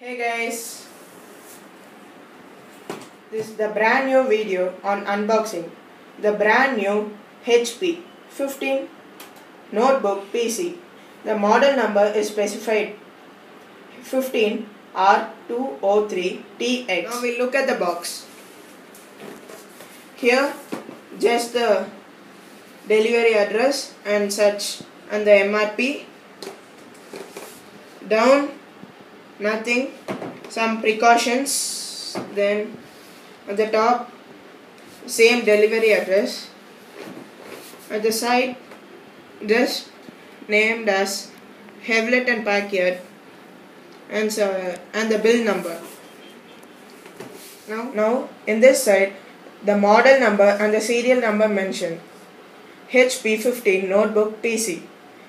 Hey guys, this is the brand new video on unboxing the brand new HP 15 notebook PC. The model number is specified 15R203TX. Now we look at the box. Here just the delivery address and such and the MRP. Down nothing, some precautions. Then at the top same delivery address. At the side just named as Hewlett and Packard and the bill number. Now in this side the model number and the serial number mentioned. HP 15 notebook PC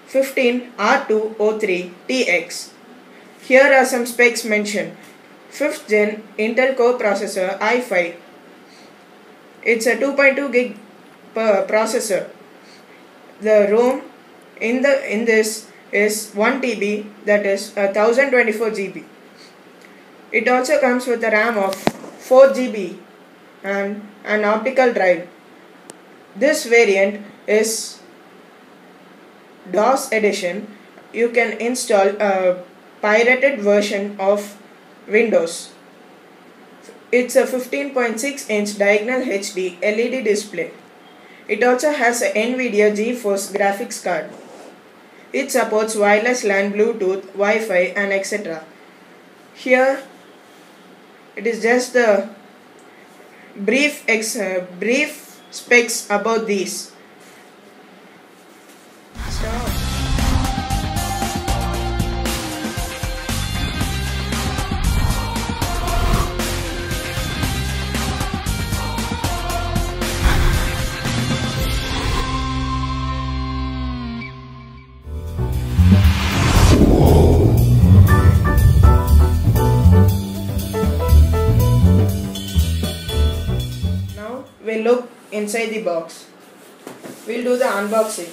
15R203TX. Here are some specs mentioned. 5th gen Intel Core processor i5. It's a 2.2 gig per processor. The ROM in this is 1 TB, that is 1024 GB. It also comes with a RAM of 4 GB and an optical drive. This variant is DOS edition. You can install a pirated version of Windows. It's a 15.6-inch diagonal HD LED display. It also has a NVIDIA GeForce graphics card. It supports wireless LAN, Bluetooth, Wi-Fi and etc. Here it is just the brief specs about these. Now we'll look inside the box. We'll do the unboxing.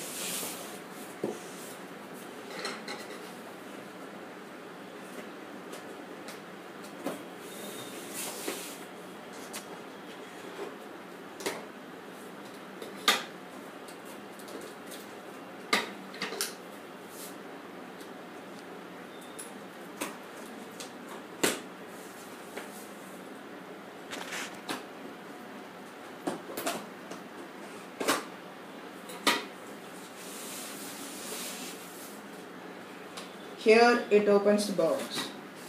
Here it opens the box.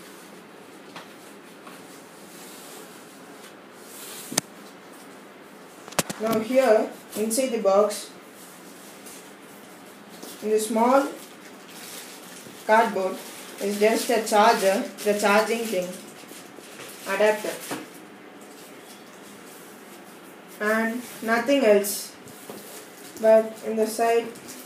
Now here inside the box, in the small cardboard is just a charger, the charging thing, adapter, and nothing else. But in the side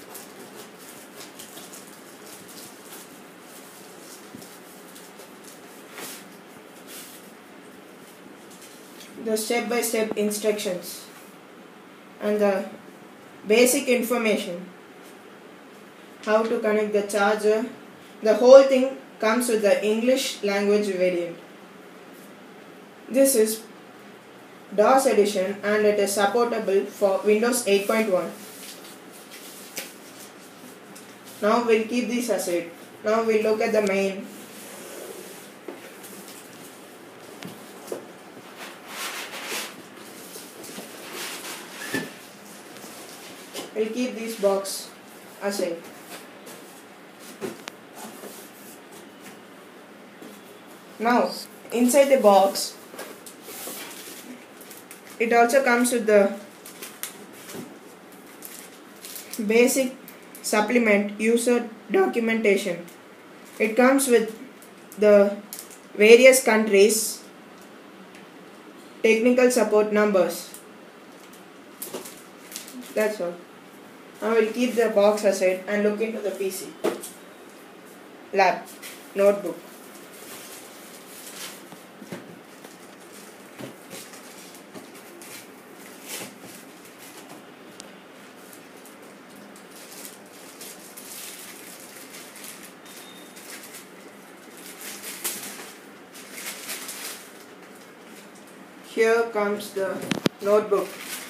the step-by-step instructions and the basic information, how to connect the charger. The whole thing comes with the English language variant. This is DOS edition and it is supportable for Windows 8.1. Now we'll keep this aside. Now we'll look at the main. We'll keep this box aside. Now, inside the box, it also comes with the basic supplement user documentation. It comes with the various countries' technical support numbers. That's all. Now we'll keep the box aside and look into the PC. Lab, notebook. Here comes the notebook.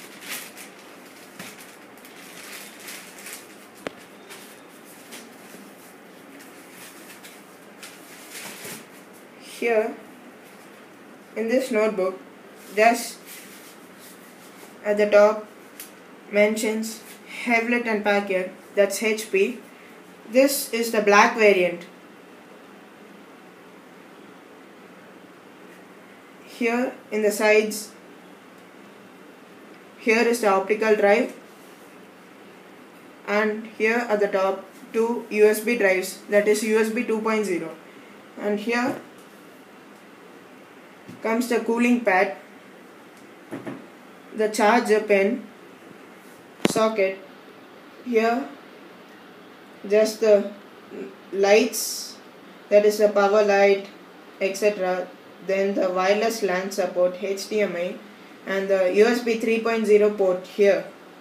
Here in this notebook, just at the top mentions Hewlett and Packard, that's HP. This is the black variant. Here in the sides, here is the optical drive, and here at the top two USB drives, that is USB 2.0, and here comes the cooling pad, the charger pin, socket, here just the lights, that is the power light, etc. Then the wireless LAN support, HDMI, and the USB 3.0 port here.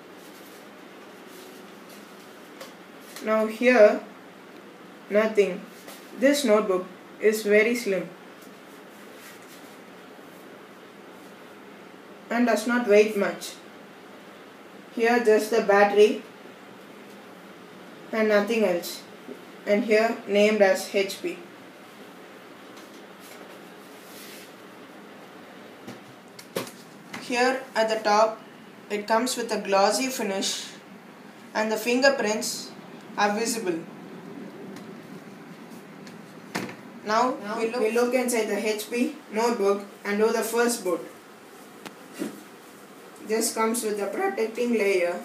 Now here nothing. This notebook is very slim and does not weigh much. Here just the battery and nothing else, and here named as HP. Here at the top it comes with a glossy finish and the fingerprints are visible. Now we look inside the HP notebook and do the first boot. This comes with a protecting layer.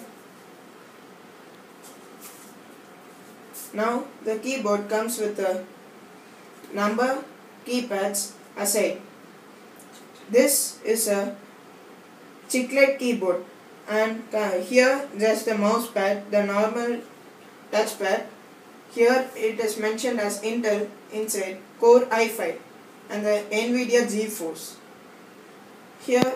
Now the keyboard comes with the number keypads aside. This is a chiclet keyboard, and here just the mouse pad, the normal touchpad. Here it is mentioned as Intel inside, Core i5 and the Nvidia GeForce. Here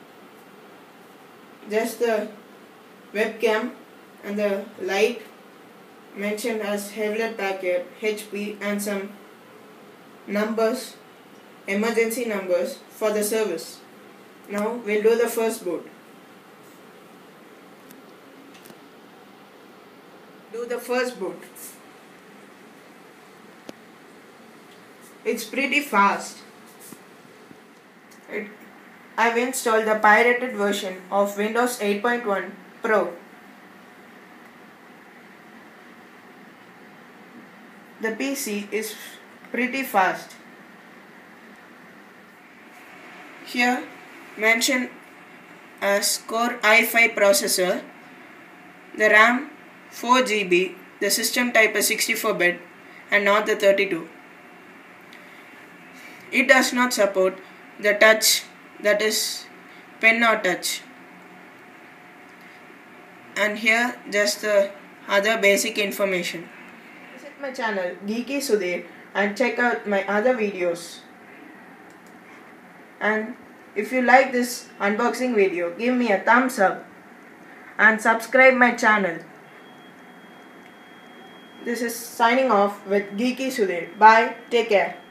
just the webcam and the light mentioned as Hewlett Packard, HP, and some numbers, emergency numbers for the service. Now we'll do the first boot. Do the first boot. It's pretty fast. I've installed the pirated version of Windows 8.1 Pro. The PC is pretty fast. Here mentioned as Core i5 processor, the RAM 4 GB, the system type is 64-bit and not the 32. It does not support the touch, that is pen or touch. And here just the other basic information. Visit my channel Geeky Sudhir and check out my other videos. And if you like this unboxing video, give me a thumbs up and subscribe my channel. This is signing off with Geeky Sudhir. Bye. Take care.